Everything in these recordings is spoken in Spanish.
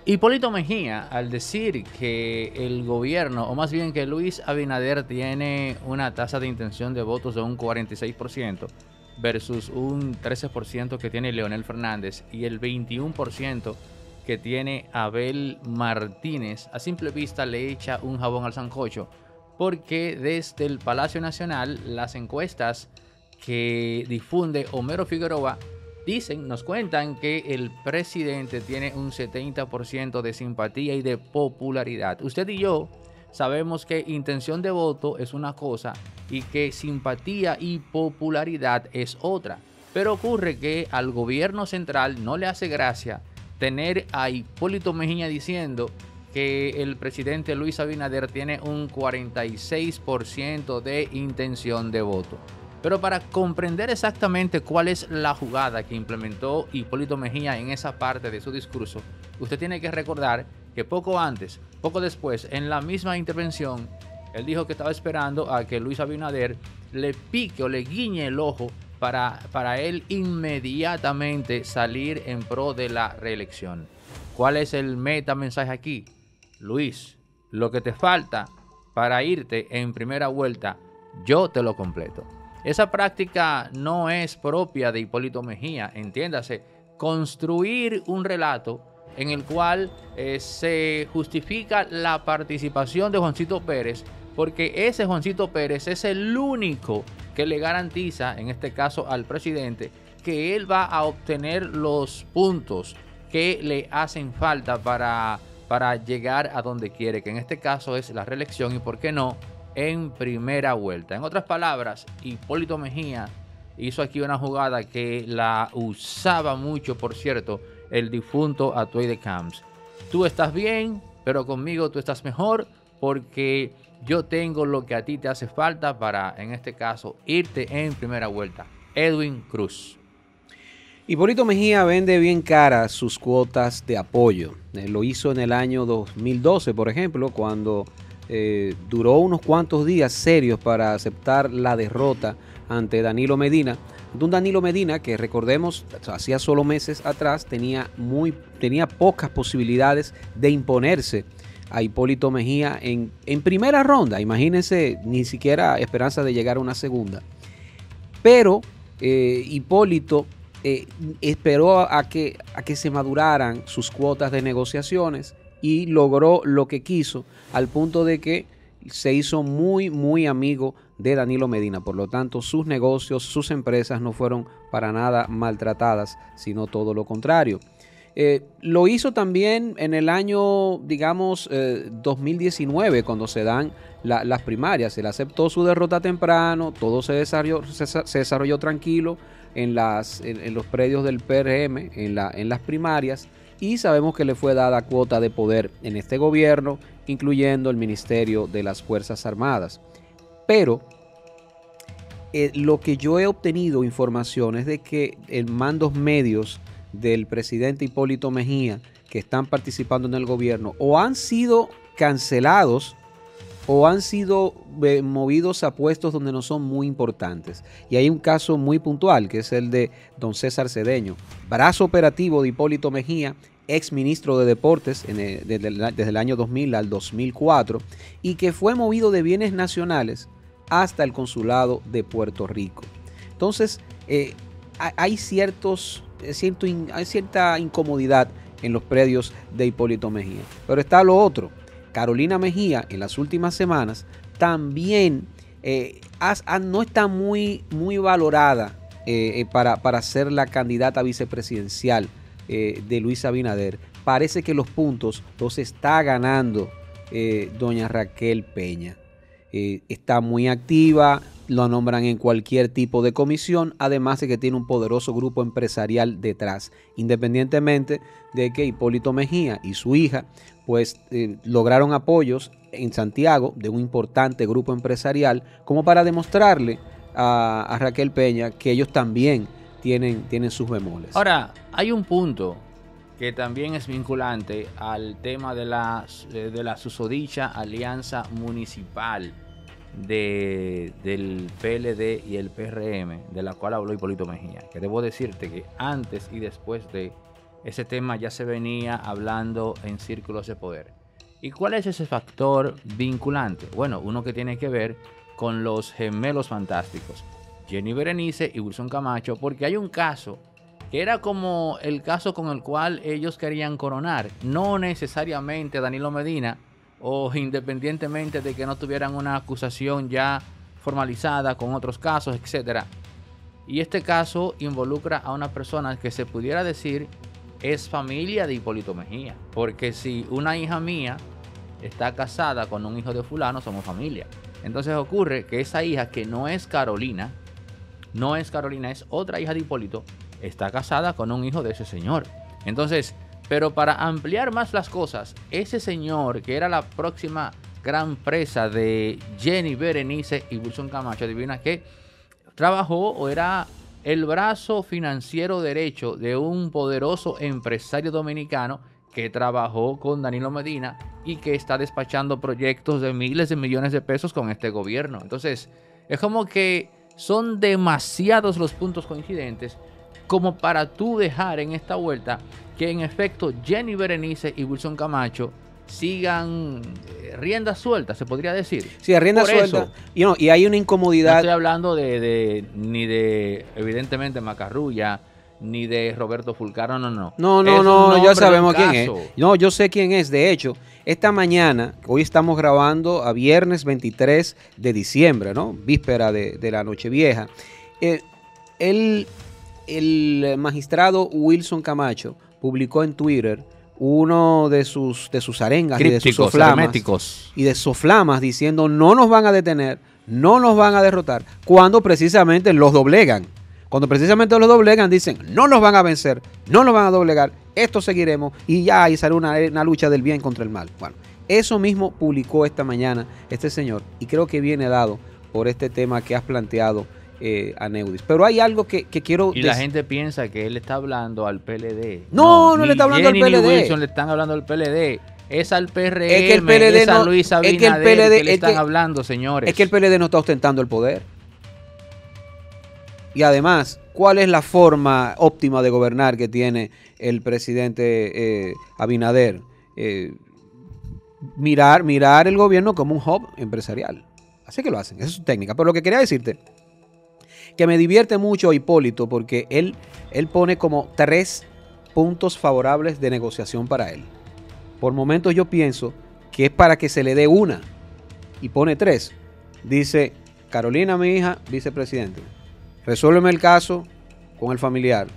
Hipólito Mejía, al decir que el gobierno, o más bien que Luis Abinader tiene una tasa de intención de votos de un 46% versus un 13% que tiene Leonel Fernández y el 21% que tiene Abel Martínez, a simple vista le echa un jabón al sancocho, porque desde el Palacio Nacional las encuestas que difunde Homero Figueroa nos cuentan que el presidente tiene un 70% de simpatía y de popularidad. Usted y yo sabemos que intención de voto es una cosa y que simpatía y popularidad es otra. Pero ocurre que al gobierno central no le hace gracia tener a Hipólito Mejía diciendo que el presidente Luis Abinader tiene un 46% de intención de voto. Pero para comprender exactamente cuál es la jugada que implementó Hipólito Mejía en esa parte de su discurso, usted tiene que recordar que poco antes, poco después, en la misma intervención, él dijo que estaba esperando a que Luis Abinader le pique o le guiñe el ojo para él inmediatamente salir en pro de la reelección. ¿Cuál es el metamensaje aquí? Luis, lo que te falta para irte en primera vuelta, yo te lo completo. Esa práctica no es propia de Hipólito Mejía, entiéndase, construir un relato en el cual se justifica la participación de Juancito Pérez, porque ese Juancito Pérez es el único que le garantiza, en este caso al presidente, que él va a obtener los puntos que le hacen falta para llegar a donde quiere, que en este caso es la reelección y, ¿por qué no?, en primera vuelta. En otras palabras, Hipólito Mejía hizo aquí una jugada que la usaba mucho, por cierto, el difunto Atuey de Camps. Tú estás bien, pero conmigo tú estás mejor porque yo tengo lo que a ti te hace falta para, en este caso, irte en primera vuelta. Edwin Cruz. Hipólito Mejía vende bien cara sus cuotas de apoyo. Lo hizo en el año 2012, por ejemplo, cuando duró unos cuantos días serios para aceptar la derrota ante Danilo Medina. Un Danilo Medina que, recordemos, hacía solo meses atrás tenía pocas posibilidades de imponerse a Hipólito Mejía en primera ronda. Imagínense, ni siquiera esperanza de llegar a una segunda. Pero Hipólito esperó a que se maduraran sus cuotas de negociaciones y logró lo que quiso, al punto de que se hizo muy, muy amigo de Danilo Medina. Por lo tanto, sus negocios, sus empresas no fueron para nada maltratadas, sino todo lo contrario. Lo hizo también en el año, digamos, 2019, cuando se dan las primarias. Él aceptó su derrota temprano, todo se desarrolló tranquilo en los predios del PRM, en las primarias, y sabemos que le fue dada cuota de poder en este gobierno, incluyendo el Ministerio de las Fuerzas Armadas. Pero lo que yo he obtenido información es de que en mandos medios del presidente Hipólito Mejía que están participando en el gobierno o han sido cancelados o han sido movidos a puestos donde no son muy importantes. Y hay un caso muy puntual, que es el de don César Cedeño, brazo operativo de Hipólito Mejía, ex ministro de Deportes desde el año 2000 al 2004, y que fue movido de bienes nacionales hasta el consulado de Puerto Rico. Entonces, hay cierta incomodidad en los predios de Hipólito Mejía. Pero está lo otro. Carolina Mejía en las últimas semanas también no está muy valorada para ser la candidata vicepresidencial de Luis Abinader. Parece que los puntos los está ganando doña Raquel Peña. Está muy activa, lo nombran en cualquier tipo de comisión, además de que tiene un poderoso grupo empresarial detrás, independientemente de que Hipólito Mejía y su hija pues lograron apoyos en Santiago de un importante grupo empresarial, como para demostrarle a Raquel Peña que ellos también tienen sus bemoles. Ahora, hay un punto que también es vinculante al tema de la susodicha alianza municipal del PLD y el PRM, de la cual habló Hipólito Mejía, que debo decirte que antes y después de ese tema ya se venía hablando en círculos de poder. ¿Y cuál es ese factor vinculante? Bueno, uno que tiene que ver con los gemelos fantásticos, Jenny Berenice y Wilson Camacho, porque hay un caso que era como el caso con el cual ellos querían coronar, no necesariamente a Danilo Medina, o independientemente de que no tuvieran una acusación ya formalizada con otros casos, etcétera. Y este caso involucra a una persona que se pudiera decir es familia de Hipólito Mejía, porque si una hija mía está casada con un hijo de fulano, somos familia. Entonces ocurre que esa hija, que no es Carolina, es otra hija de Hipólito, está casada con un hijo de ese señor. Entonces, pero para ampliar más las cosas, ese señor que era la próxima gran presa de Jenny Berenice y Wilson Camacho, adivina qué, trabajó o era el brazo financiero derecho de un poderoso empresario dominicano que trabajó con Danilo Medina y que está despachando proyectos de miles de millones de pesos con este gobierno. Entonces, es como que son demasiados los puntos coincidentes como para tú dejar en esta vuelta que en efecto Jenny Berenice y Wilson Camacho sigan riendas sueltas, se podría decir. Sí, riendas sueltas. Y hay una incomodidad. No estoy hablando ni de evidentemente Macarrulla, ni de Roberto Fulcaro, no. No, ya sabemos quién es. No, yo sé quién es. De hecho, esta mañana, hoy estamos grabando a viernes 23 de diciembre, ¿no? Víspera de la Nochevieja. El magistrado Wilson Camacho publicó en Twitter uno de sus arengas crípticos, y de sus soflamas diciendo no nos van a detener, no nos van a derrotar, cuando precisamente los doblegan. Cuando precisamente los doblegan dicen no nos van a vencer, no nos van a doblegar, esto seguiremos y ya ahí sale una lucha del bien contra el mal. Bueno, eso mismo publicó esta mañana este señor y creo que viene dado por este tema que has planteado, Aneudis. Pero hay algo que quiero y la gente piensa que él está hablando al PLD. No le está hablando Jenny al PLD. Ni Wilson le están hablando al PLD. Es al PRM, es que el PLD es a Luis Abinader que le están hablando, señores. Es que el PLD no está ostentando el poder. Y además, ¿cuál es la forma óptima de gobernar que tiene el presidente Abinader? Mirar el gobierno como un hub empresarial. Así que lo hacen, esa es su técnica. Pero lo que quería decirte, que me divierte mucho Hipólito porque él pone como 3 puntos favorables de negociación para él. Por momentos yo pienso que es para que se le dé una y pone 3. Dice, Carolina, mi hija, vicepresidente, resuélveme el caso con el familiar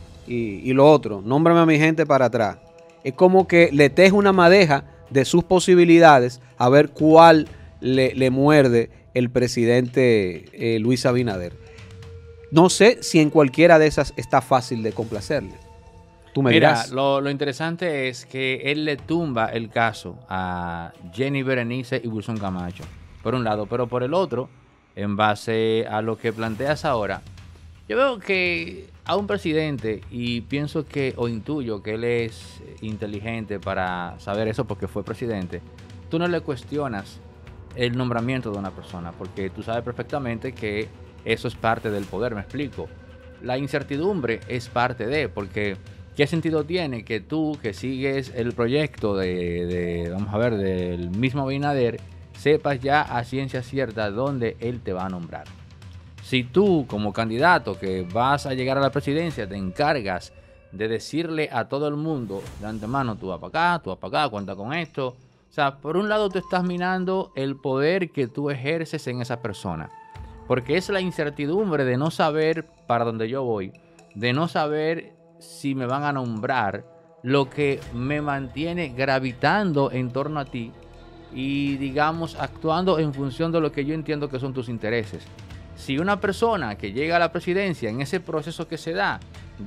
y lo otro, nómbrame a mi gente para atrás. Es como que le teje una madeja de sus posibilidades a ver cuál le muerde el presidente Luis Abinader. No sé si en cualquiera de esas está fácil de complacerle. Tú me dirás. Lo interesante es que él le tumba el caso a Jenny Berenice y Wilson Camacho, por un lado, pero por el otro, en base a lo que planteas ahora, yo veo que a un presidente, y pienso que, o intuyo que él es inteligente para saber eso porque fue presidente, tú no le cuestionas el nombramiento de una persona, porque tú sabes perfectamente que eso es parte del poder, me explico. La incertidumbre es parte de, porque ¿qué sentido tiene que tú, que sigues el proyecto vamos a ver, del mismo Abinader, sepas ya a ciencia cierta dónde él te va a nombrar? Si tú, como candidato que vas a llegar a la presidencia, te encargas de decirle a todo el mundo de antemano, tú vas para acá, cuenta con esto. O sea, por un lado tú estás minando el poder que tú ejerces en esa persona. Porque es la incertidumbre de no saber para dónde yo voy, de no saber si me van a nombrar, lo que me mantiene gravitando en torno a ti y, digamos, actuando en función de lo que yo entiendo que son tus intereses. Si una persona que llega a la presidencia en ese proceso que se da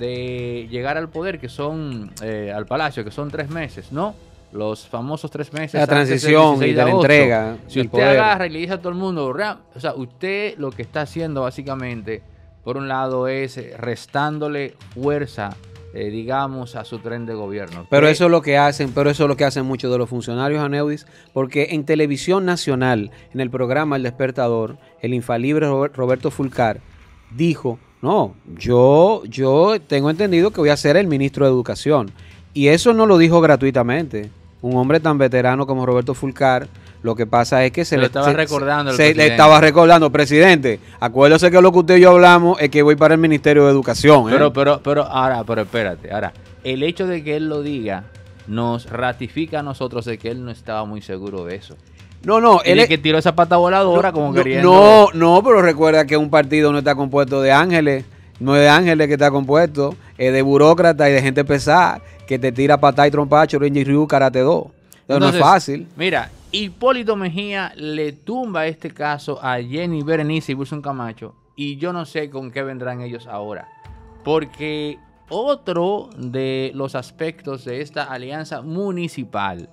de llegar al poder, que son al palacio, que son 3 meses, ¿no? Los famosos 3 meses. La transición y de la entrega. Si usted agarra y le dice a todo el mundo, o sea, usted lo que está haciendo básicamente, por un lado, es restándole fuerza, digamos, a su tren de gobierno. Pero eso es lo que hacen, muchos de los funcionarios, Aneudis, porque en televisión nacional, en el programa El Despertador, el infalible Roberto Fulcar dijo No, yo tengo entendido que voy a ser el ministro de Educación. Y eso no lo dijo gratuitamente. Un hombre tan veterano como Roberto Fulcar, lo que pasa es que le estaba recordando le estaba recordando, presidente, acuérdese que lo que usted y yo hablamos es que voy para el Ministerio de Educación. Pero espérate, ahora, el hecho de que él lo diga nos ratifica a nosotros de que él no estaba muy seguro de eso. No, él es que tiró esa pata voladora como queriendo. No, pero recuerda que un partido no está compuesto de ángeles, no es de ángeles que está compuesto, es de burócratas y de gente pesada que te tira patá y trompacho, Renji Ryu, Karate Do. Entonces no es fácil. Mira, Hipólito Mejía le tumba este caso a Jenny Berenice y Wilson Camacho, y yo no sé con qué vendrán ellos ahora, porque otro de los aspectos de esta alianza municipal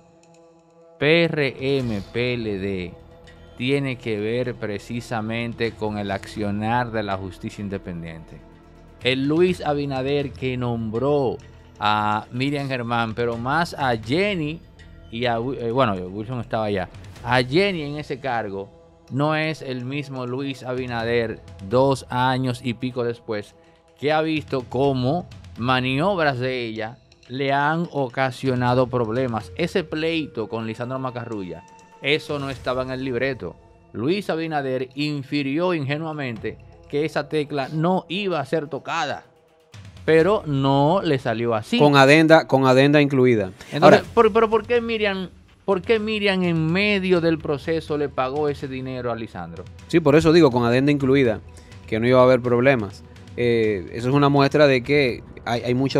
PRM-PLD tiene que ver precisamente con el accionar de la justicia independiente. El Luis Abinader que nombró a Miriam Germán, pero más a Jenny y a Wilson estaba allá, a Jenny en ese cargo, no es el mismo Luis Abinader 2 años y pico después, que ha visto cómo maniobras de ella le han ocasionado problemas. Ese pleito con Lisandro Macarrulla, eso no estaba en el libreto. Luis Abinader infirió ingenuamente que esa tecla no iba a ser tocada, pero no le salió así. Con adenda incluida. Entonces, pero ¿por qué Miriam en medio del proceso le pagó ese dinero a Lisandro? Sí, por eso digo, con adenda incluida, que no iba a haber problemas. Eso es una muestra de que hay mucho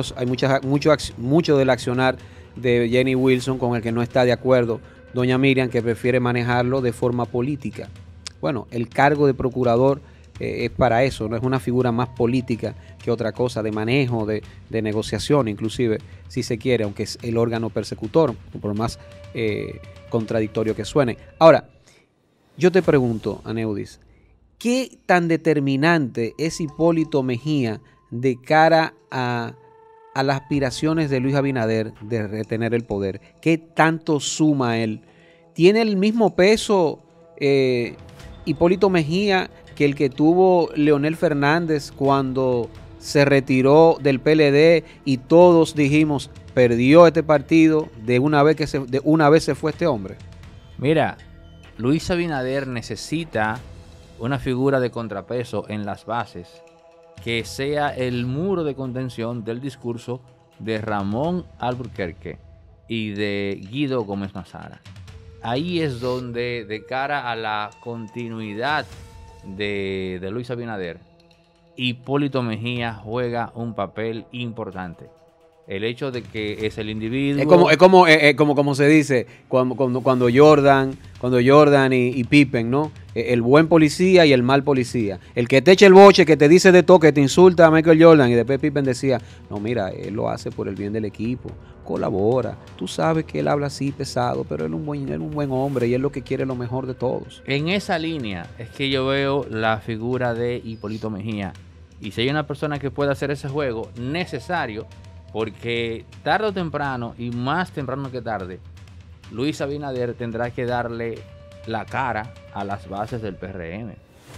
del accionar de Jenny Wilson con el que no está de acuerdo doña Miriam, que prefiere manejarlo de forma política. Bueno, el cargo de procurador es para eso, no es una figura más política que otra cosa, de manejo, de negociación, inclusive, si se quiere, aunque es el órgano persecutor, por más contradictorio que suene. Ahora, yo te pregunto, Aneudis, ¿qué tan determinante es Hipólito Mejía de cara a las aspiraciones de Luis Abinader de retener el poder? ¿Qué tanto suma él? ¿Tiene el mismo peso Hipólito Mejía que el que tuvo Leonel Fernández cuando se retiró del PLD y todos dijimos, perdió este partido de una vez se fue este hombre? Mira, Luis Abinader necesita una figura de contrapeso en las bases que sea el muro de contención del discurso de Ramón Alburquerque y de Guido Gómez Mazara. Ahí es donde, de cara a la continuidad de Luis Abinader, Hipólito Mejía juega un papel importante. El hecho de que es el individuo. Es como se dice cuando Jordan y Pippen, ¿no? El buen policía y el mal policía. El que te echa el boche, que te dice de todo, que te insulta a Michael Jordan. Y después Pippen decía, no, mira, él lo hace por el bien del equipo. Colabora. Tú sabes que él habla así pesado, pero él es un buen hombre y él lo que quiere es lo mejor de todos. En esa línea es que yo veo la figura de Hipólito Mejía. Y si hay una persona que pueda hacer ese juego necesario, porque tarde o temprano, y más temprano que tarde, Luis Abinader tendrá que darle la cara a las bases del PRM.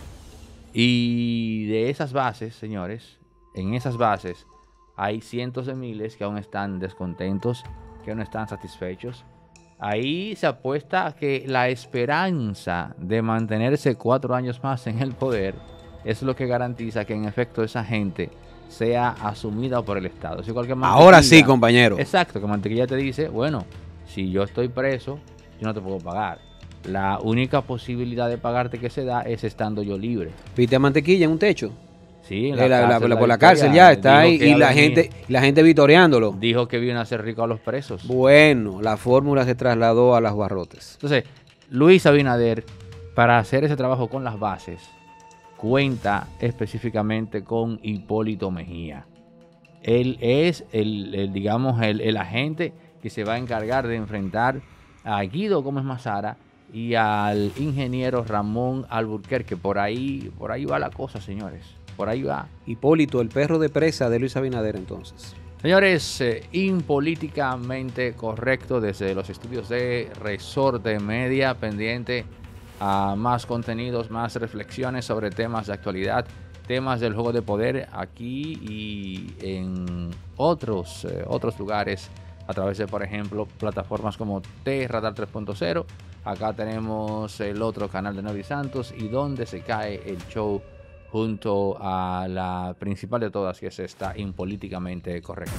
Y de esas bases, señores, en esas bases hay cientos de miles que aún están descontentos, que no están satisfechos. Ahí se apuesta a que la esperanza de mantenerse 4 años más en el poder es lo que garantiza que en efecto esa gente sea asumida por el Estado. Si ahora sí, compañero. Exacto, que Mantequilla te dice, bueno, si yo estoy preso, yo no te puedo pagar. La única posibilidad de pagarte que se da es estando yo libre. ¿Viste a Mantequilla en un techo? Sí, por la cárcel ya está ahí y la gente vitoreándolo. Dijo que vino a hacer rico a los presos. Bueno, la fórmula se trasladó a las barrotes. Entonces, Luis Abinader, para hacer ese trabajo con las bases, cuenta específicamente con Hipólito Mejía. Él es el agente que se va a encargar de enfrentar a Guido Gómez Mazara y al ingeniero Ramón Alburquerque. Por ahí va la cosa, señores. Por ahí va. Hipólito, el perro de presa de Luis Abinader, entonces. Señores, impolíticamente correcto desde los estudios de Resorte Media, pendiente a más contenidos, más reflexiones sobre temas de actualidad temas del juego de poder aquí y en otros lugares a través de, por ejemplo, plataformas como T-Radar 3.0. Acá tenemos el otro canal de Novi Santos y donde se cae el show junto a la principal de todas, que es esta Impolíticamente Correcto.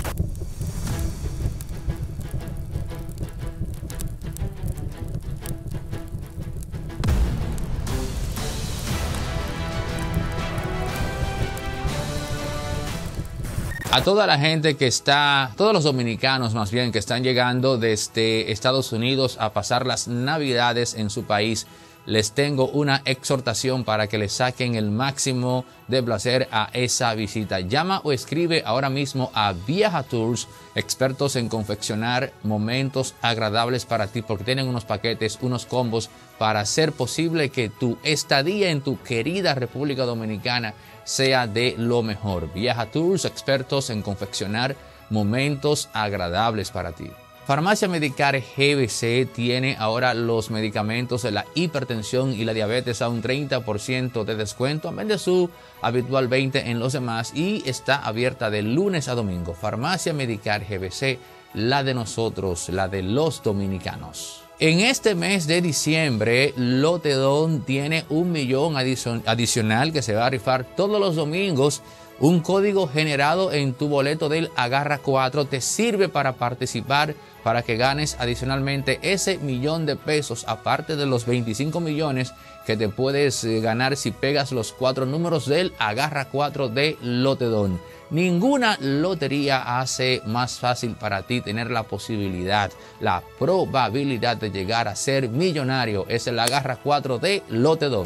A toda la gente que está, todos los dominicanos más bien que están llegando desde Estados Unidos a pasar las Navidades en su país, les tengo una exhortación para que le saquen el máximo de placer a esa visita. Llama o escribe ahora mismo a Viaja Tours, expertos en confeccionar momentos agradables para ti, porque tienen unos paquetes, unos combos para hacer posible que tu estadía en tu querida República Dominicana sea de lo mejor. Viaja Tours, expertos en confeccionar momentos agradables para ti. Farmacia Medicar GBC tiene ahora los medicamentos de la hipertensión y la diabetes a un 30% de descuento, en vez de su habitual 20% en los demás, y está abierta de lunes a domingo. Farmacia Medicar GBC, la de nosotros, la de los dominicanos. En este mes de diciembre, Lotedón tiene $1 millón adicional que se va a rifar todos los domingos. Un código generado en tu boleto del Agarra 4 te sirve para participar, para que ganes adicionalmente ese $1 millón, aparte de los 25 millones que te puedes ganar si pegas los 4 números del Agarra 4 de Lotedón. Ninguna lotería hace más fácil para ti tener la posibilidad, la probabilidad de llegar a ser millonario. Es el Agarra 4 de Lotedón.